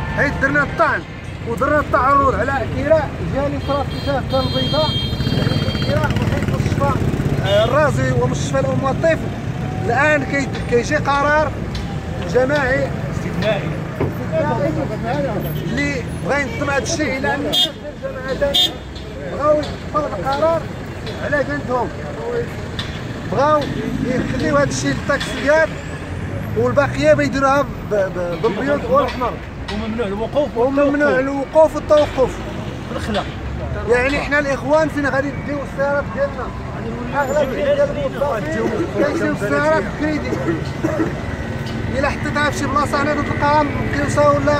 حيت درنا الطعن ودرنا التعرض على كراء ديال إفراط كتاب البيضاء كراء محيط مستشفى الرازي ومستشفى الأم والطفل. الآن كيجي قرار جماعي استثنائي اللي بغا ينظم هذا الشيء إلى أن الجماعة بغاو يطبقوا القرار على جندهم، بغاو يخليو هذا الشيء للطاكسيات والباقيه بيديروها بالبيض والاحمر، وممنوع الوقوف والتوقف بالخلا. يعني حنا الاخوان فين غادي نديو السيارات ديالنا؟ اغلب ديال الموظفين كيجيو السيارات كريدي، الا حطيتها في شي بلاصه هنا تلقاها مقيوسه ولا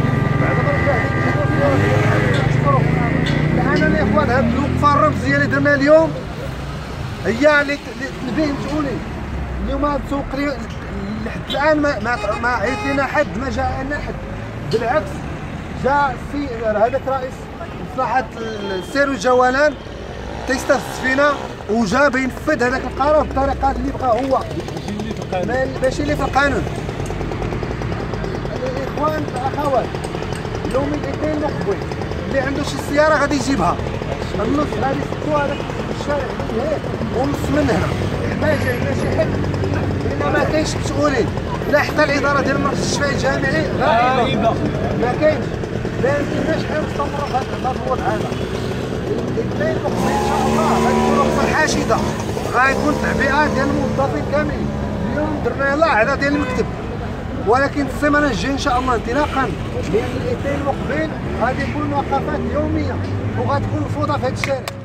الان الاخوان هاد الوقفه الرمزيه اللي درنا اليوم هي اللي تنبيه مسؤولين. اليوم هاد السوق لحد الان ما عيط لنا حد، ما جاء لنا حد، بالعكس جاء هذاك رئيس مصلحه السير والجولان تيستفز فينا وجا بينفذ هذاك القرار بالطريقه اللي بغا هو، ماشي اللي في القانون. الاخوان الاخوات اليوم الاثنين المقبل اللي عنده شي سياره غادي يجيبها، النص غادي يسكتوا هذاك الشارع هيك ونص من هنا ما جاينا شي حد، لان ما كاينش مسؤولين، لا حتى الاداره ديال المستشفى الجامعي غائبه، ما كاينش، ما يمكنناش حنا نستمروا بهذا الوضع هذا. الاثنين المقبل ان شاء الله غتكون رخصه حاشده، غيكون تعبئه ديال الموظفين كاملين. اليوم درنا لا عدد ديال المكتب، ولكن السيمانه الجايه ان شاء الله انطلاقا لان الاثنين المقبل غادي يكون وقفات يوميه وغتكون فوضى في هذا الشارع.